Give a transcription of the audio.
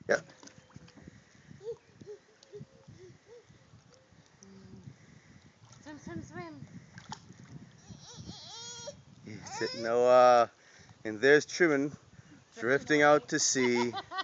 Yep. Swim, swim, swim. Noah. And there's Truman drifting out to sea.